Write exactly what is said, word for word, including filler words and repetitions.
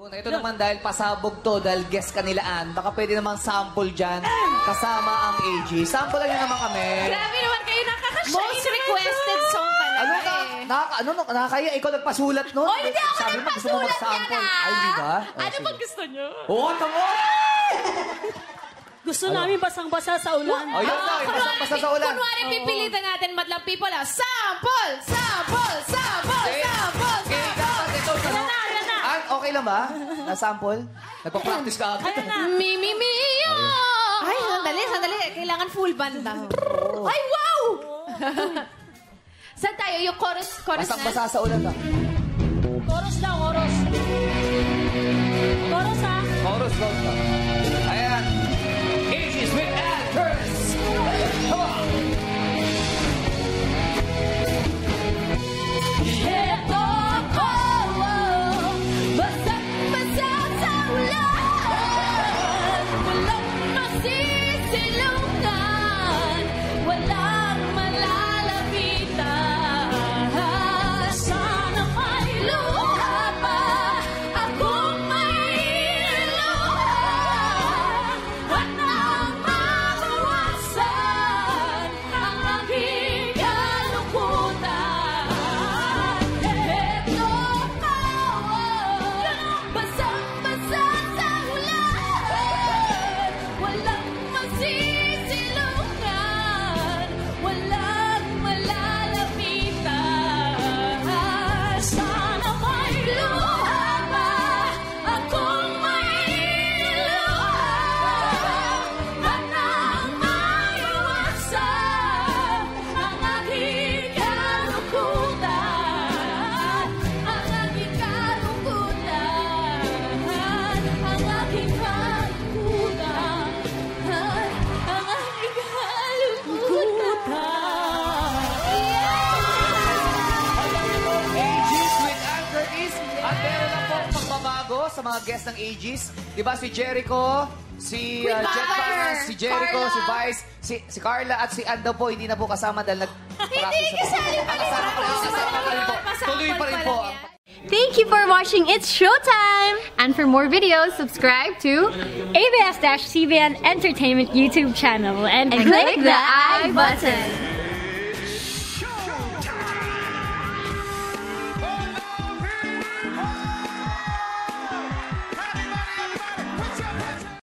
Ito naman dahil pasabog to, dahil guest kanilaan, baka pwede namang sample dyan kasama ang A G. Sample lang yun naman kami. Grabe naman kayo, nakakasya. Most requested song pala. Ano ka? eh. Nakaka, ano, nakakaya? Ikaw nagpasulat nun? Oh, hindi ako Sabi mo, gusto mo nagpasulat mag-sample. yan, ah. Ay, di ba? Ano bang gusto nyo? Oo, tango! Gusto namin basang-basa sa ulan. Oh, yun na, basang-basa sa ulan. Kunwari, pipilitan natin madlang people ah. Sample! Sample! Sample! Okay. Sample! Okay, dapat ito. Yan na, yan na. Ah, okay lang ba? Na-sample? Nagpa-practice ka agad. Ayan na. Mi, mi, mi, yo! Ay, sandali, sandali. Kailangan full band daw. Ay, wow! Saan tayo? Yung chorus, chorus na? Basang-basa sa ulan ka. Chorus lang, chorus. Chorus, ha? Chorus, chorus ka. Ayan. Ages with actors. Come on. Ito ako, basang-basa sa ulan. Walang masisilungan, walang malalapitan. Sana may luha pa akong mailuha at nang mabawasan ang aking kalungkutan. Ito ako, basang-basa sa ulan. Walang masisilungan, walang malalapitan. Sana may luha pa akong mailuha at nang maiwasan ang aking kalungkutan. Ang aking kalungkutan. Ang aking kalungkutan. Ang aking kalungkutan. Aegis with Anchor East. At meron lang po magbabago sa mga guests ng Aegis. Diba si Jericho, si uh, Jet Bass, si Jericho, Carla. si Vice, si, si Carla at si Ann daw po hindi na po kasama dahil nag-practice. Hindi, kasali pa rin. Kasama pa rin. Kasama pa rin po. Tuloy pa rin po. Thank you for watching It's Showtime! And for more videos, subscribe to A B S C B N Entertainment YouTube channel and, and click the I button.